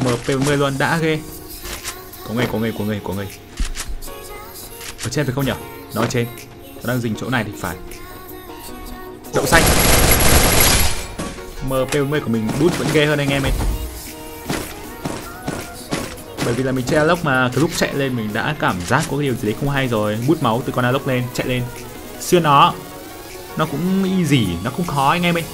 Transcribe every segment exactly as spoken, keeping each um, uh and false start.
em pê bốn mươi luôn, đã ghê. Có người, có người, có người, có người. Ở trên phải không nhỉ? Nó ở trên. Nó đang dình chỗ này thì phải. Đậu xanh. em pê bốn mươi của mình bút vẫn ghê hơn anh em ấy. Bởi vì là mình chơi Aloc mà cái lúc chạy lên mình đã cảm giác có cái điều gì đấy không hay rồi. Bút máu từ con Aloc lên, chạy lên. Xuyên nó. Nó cũng easy, nó không khó anh em ấy.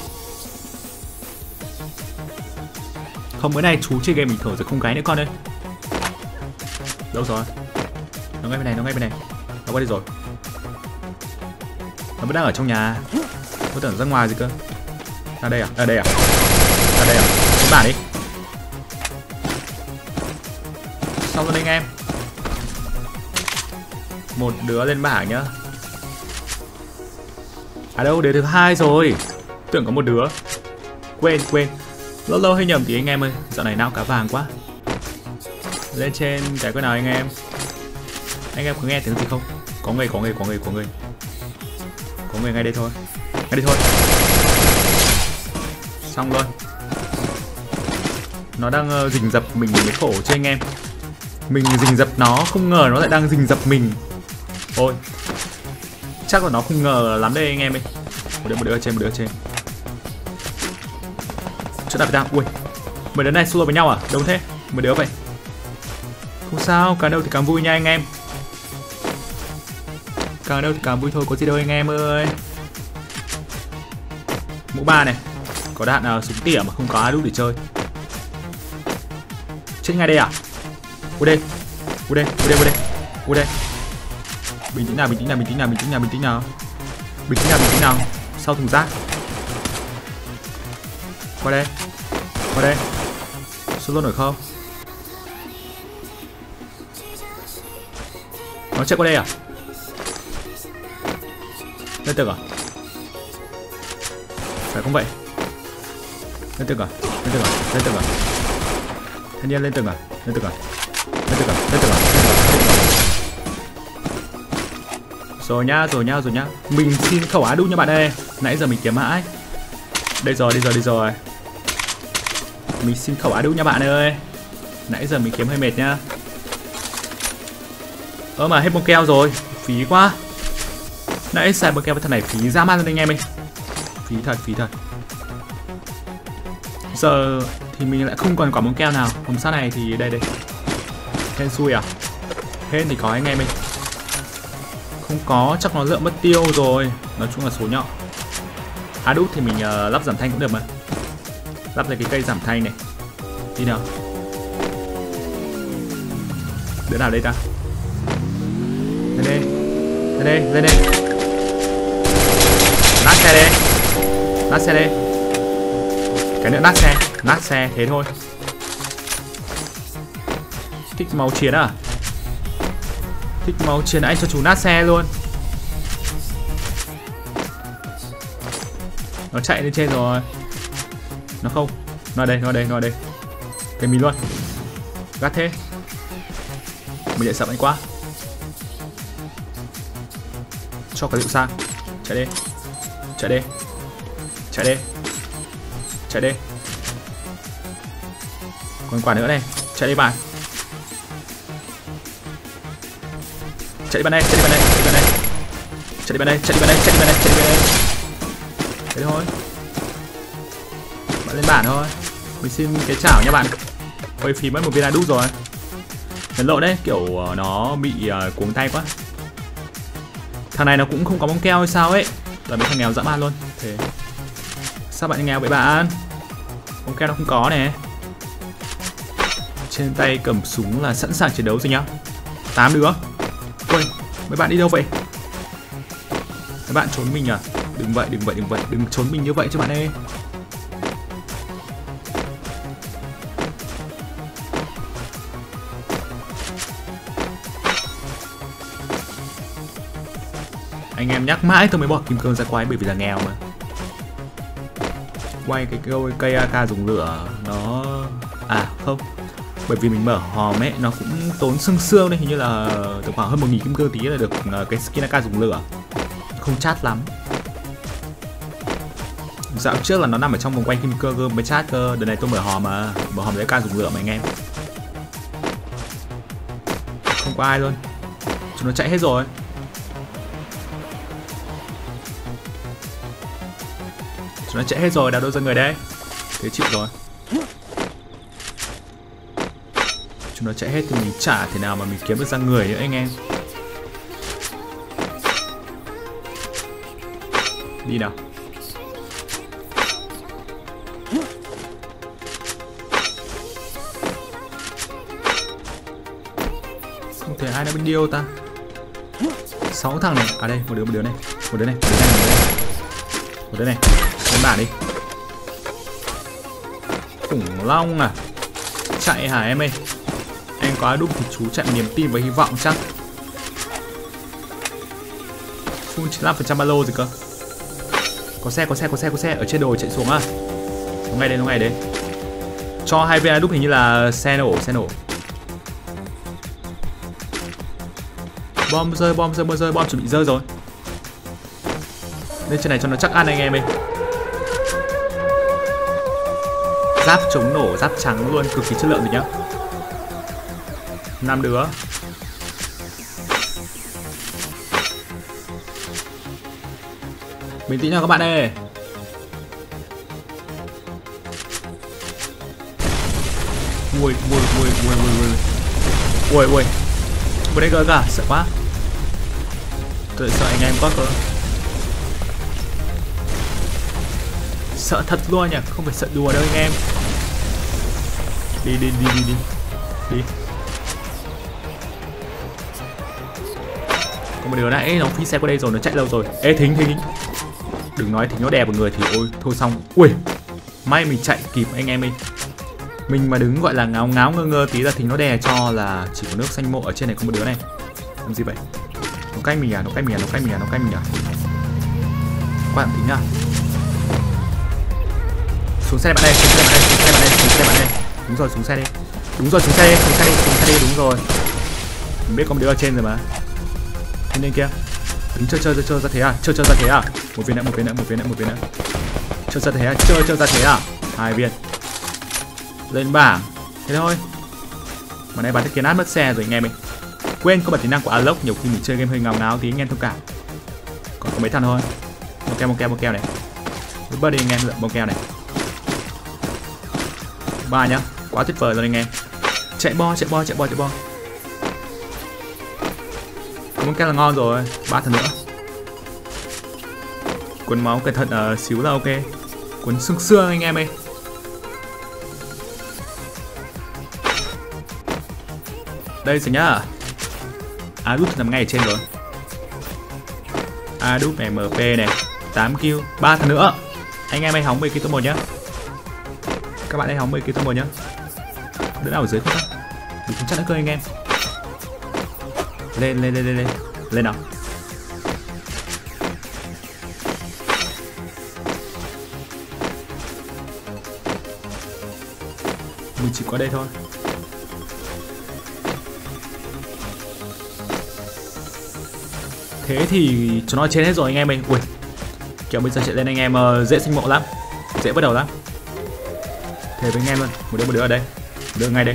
Không, bữa nay chú chơi game bình thường rồi, không gái nữa con ơi. Đâu rồi? Nó ngay bên này, nó ngay bên này. Nó qua đây rồi. Nó vẫn đang ở trong nhà. Nó tưởng ra ngoài gì cơ. Ra đây à? Ra đây à? Ra đây à? Đến bản đi. Xong rồi anh em. Một đứa lên bảng nhá. À đâu, đứa thứ hai rồi. Tưởng có một đứa. Quên, quên. Lâu lâu hay nhầm tí anh em ơi. Dạo này nao cá vàng quá. Lên trên cái con nào anh em. Anh em có nghe tiếng gì không? Có người, có người, có người, có người. Có người ngay đây thôi. Ngay đây thôi. Xong luôn. Nó đang uh, rình rập mình mới khổ chứ anh em. Mình rình rập nó, không ngờ nó lại đang rình rập mình. Ôi. Chắc là nó không ngờ lắm đây anh em ơi. Một đứa, một đứa ở trên, một đứa ở trên. Chỗ nào phải ra? Ui. Mấy đứa này solo với nhau à? Đâu thế? Mấy đứa vậy. Không sao, càng đâu thì càng vui nha anh em. Càng đâu thì càng vui thôi, có gì đâu anh em ơi. Mũ ba này. Có đạn uh, súng tỉa mà không có ai đúc để chơi. Chết ngay đây à? Ui đây. Ui đây, ui đây, ui đây. Ui đây. Bình tĩnh nào, bình tĩnh nào, bình tĩnh nào, bình tĩnh nào, bình tĩnh nào. Bình tĩnh nào, bình tĩnh nào. Sau thùng rác. Qua đây. Qua đây. Xuống luôn nổi không? Nó chạy qua đây à? Lên tường à? Phải không vậy? Lên tường à? Lên tường à? Lên tường à? Thanh niên lên tường à? Lên tường à? Lên tường à? Lên tường à? Rồi nhá, rồi nhá, rồi nhá. Mình xin khẩu á đu nha bạn ơi. Nãy giờ mình kiếm mãi. Đây rồi, đây rồi, đây rồi. Mình xin khẩu á đu nha bạn ơi. Nãy giờ mình kiếm hơi mệt nhá. Ơ mà hết bông keo rồi. Phí quá. Nãy xài bông keo với thằng này phí ra man luôn anh em ơi. Phí thật, phí thật. Giờ thì mình lại không còn quả bông keo nào. Hôm sau này thì đây đây. Hên xui à? Hên thì có anh em ơi. Không có, chắc nó lượm mất tiêu rồi. Nói chung là số nhỏ. Á đúc thì mình uh, lắp giảm thanh cũng được mà. Lắp ra cái cây giảm thanh này. Đi nào. Đứa nào đây ta? Lên đây. Lên đây, lên đây. Nát xe đây. Nát xe đây. Cái nữa nát xe. Nát xe, thế thôi. Thích máu chiến à? Thích máu chiến anh cho chú nát xe luôn. Nó chạy lên trên rồi. Nó không. Nó ở đây, nó ở đây, nó ở đây. Cái mình luôn. Gắt thế. Mình lại sợ anh quá. Cho cái liệu sang. Chạy đi. Chạy đi. Chạy đi. Chạy đi. Còn quả nữa này. Chạy đi bạn. Chạy đi bạn đây, chạy đi bạn đây, chạy đi bạn đây. Chạy đi bạn đây, chạy đi bạn đây, chạy đi bạn đây, chạy đi bạn đây. Thế thôi. Bạn lên bản thôi. Mình xin cái chảo nha bạn. Ôi phí mất một viên đúc rồi. Nhấn lộn đấy, kiểu nó bị uh, cuống tay quá. Thằng này nó cũng không có bóng keo hay sao ấy. Là mấy thằng nghèo dã man luôn. Thế sao bạn nghèo vậy bạn? Bóng keo nó không có nè. Trên tay cầm súng là sẵn sàng chiến đấu rồi nhá. Tám đứa. Ôi, mấy bạn đi đâu vậy? Mấy bạn trốn mình à? Đừng vậy, đừng vậy, đừng vậy, đừng trốn mình như vậy cho bạn ơi. Anh em nhắc mãi tôi mới bỏ kim cương ra quay bởi vì là nghèo mà. Quay cái cây, cây a ca dùng lửa nó... À không. Bởi vì mình mở hòm ấy, nó cũng tốn xương xương đấy. Hình như là được khoảng hơn một nghìn kim cương tí là được cái skin a ca dùng lửa. Không chát lắm. Dạo trước là nó nằm ở trong vòng quanh kim cơ cơ mới chat cơ. Đợt này tôi mở hòm mà. Mở hòm lấy ca dùng lửa mà anh em. Không có ai luôn. Chúng nó chạy hết rồi. Chúng nó chạy hết rồi, đào đâu ra người đây. Thế chịu rồi. Chúng nó chạy hết thì mình chả thể nào mà mình kiếm được ra người nữa anh em. Đi nào. Không thể ai đã bên điêu ta. Sáu thằng này. À đây, một đứa một đứa này. Một đứa này, một đứa này, một đứa này. Một đứa này. Lên bảng đi. Khủng long à. Chạy hả em ơi. Anh có đúng thì chú chạy niềm tin và hy vọng chắc. Full chín mươi lăm phần trăm ba lô rồi cơ. Có xe, có xe, có xe, có xe. Ở trên đồi chạy xuống à. Nó ngay đây, nó ngay đấy. Cho hai viên đúc hình như là xe nổ, xe nổ. Bom rơi, bom rơi, bom rơi, bom chuẩn bị rơi rồi. Lên trên này cho nó chắc ăn anh em ơi. Giáp chống nổ, giáp trắng luôn, cực kỳ chất lượng rồi nhá. Năm đứa. Bình tĩnh nào các bạn ơi. Ui, ui, ui, ui, ui, ui. Ui, ui. Một đây cơ cả, sợ quá. Tôi sợ anh em quá cơ. Sợ thật luôn nhỉ, không phải sợ đùa đâu anh em. Đi, đi, đi, đi, đi. Đi. Có một đứa nãy nó phi xe qua đây rồi, nó chạy lâu rồi. Ê Thính, Thính. Đừng nói Thính nó đè vào người thì ôi, thôi xong. Ui, may mình chạy kịp anh em ơi. Mình mà đứng gọi là ngáo ngáo ngơ ngơ tí là Thính nó đè cho là chỉ có nước xanh mộ. Ở trên này có một đứa này. Làm gì vậy? Nó canh mình à, nó canh mình à, nó canh mình à, nó canh mình à. Qua Thính à. Xuống xe bạn đây, xuống xe bạn đây, xuống xe bạn đây, xuống xe bạn đây. Đúng rồi, xuống xe đi. Đúng rồi, xuống xe đi, xuống xe đi, xuống xe đi, đúng rồi. Mình biết có một đứa ở trên rồi mà. Trên bên kia. Đứng chơi chơi chơi chơi ra thế à? Chơi chơi ra thế à? Một viên nữa, một viên nữa, một viên nữa, một viên nữa. Chơi ra thế à? Chơi chơi ra thế à? Hai viên. Lên bảng. Thế thôi. Mà nay bán cái kiến át mất xe rồi anh em mình. Quên có bật tính năng của Alok, nhiều khi mình chơi game hơi ngáo ngáo tí anh em thông cảm. Còn có mấy thằng thôi. Một keo, một keo, một keo này. Bớt đi anh em, lượng bông keo này. Ba nhá, quá tuyệt vời rồi anh em. Chạy bo, chạy bo, chạy bo, chạy bo. Bông keo là ngon rồi, ba thằng nữa. Quần máu cẩn thận uh, xíu là ok. Quần xương xương anh em ơi. Đây rồi nhá. Adut nằm ngay ở trên rồi. Adut này, em pê này, tám kill, ba thằng nữa. Anh em hãy hóng mười kill top một nhá. Các bạn hãy hóng mười kill top một nhá. Đứa nào ở dưới không ta? Đừng không chắc nữa cơ anh em. Lên lên lên lên lên. Lên nào. Mình chỉ có đây thôi. Thế thì chúng nó trên hết rồi anh em ơi. Ui, kiểu bây giờ chạy lên anh em uh, dễ sinh mộ lắm, dễ bắt đầu lắm. Thế với anh em luôn, một đứa một đứa ở đây, một đứa ngay đây.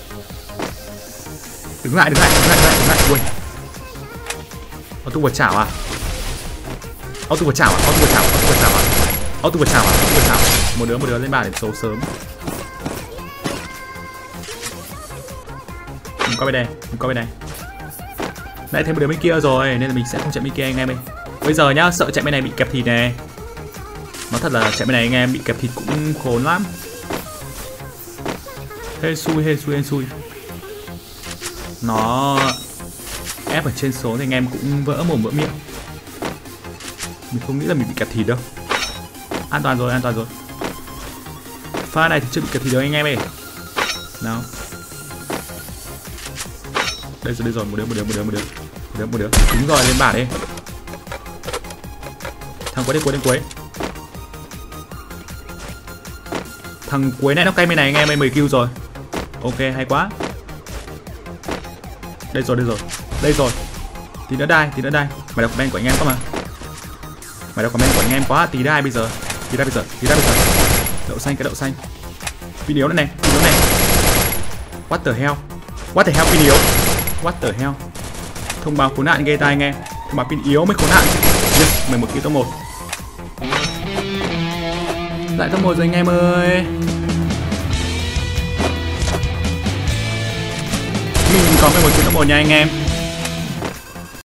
Đứng lại, đứng lại, đứng lại, đứng lại, đứng lại. Ui, auto vượt chảo à? Auto vượt chảo à? Auto vượt chảo, auto vượt chảo à? Auto vượt chảo à? Auto vượt chảo. Một đứa một đứa lên bàn để số sớm. Mình qua bên đây, mình qua bên này. Nãy thêm một đứa bên kia rồi nên là mình sẽ không chạy bên kia anh em ơi. Bây giờ nhá, sợ chạy bên này bị kẹp thịt này. Nói thật là chạy bên này anh em bị kẹp thịt cũng khốn lắm. Hên xui, hên xui, hên xui. Nó ép ở trên số thì anh em cũng vỡ mồm vỡ miệng. Mình không nghĩ là mình bị kẹp thịt đâu. An toàn rồi, an toàn rồi. Pha này thì chưa bị kẹp thịt đâu anh em ơi. Nào. Đây rồi, đây rồi, một đứa, một đứa, một đứa, một đứa. Một đứa, một đứa. Đúng rồi, lên bảng đi. Thằng cuối đến cuối đến cuối. Thằng cuối này nó cay bên này anh em ơi, mười kill rồi. Ok, hay quá. Đây rồi, đây rồi. Đây rồi. Tí nữa đai, tí nữa đai. Mày đọc comment của anh em quá mà. Mày đọc comment của anh em quá, tí đai bây giờ. Đi ra bây giờ, đi ra bây giờ. Đậu xanh, cái đậu xanh. Pin yếu nữa này, pin yếu này. What the hell? What the hell pin yếu? What the hell? Thông báo khốn nạn ghê tai nghe. Thông báo pin yếu mới khốn nạn. Yes, mười một ký top một. Lại top một rồi anh em ơi. Mình có mười một ký top một nha anh em.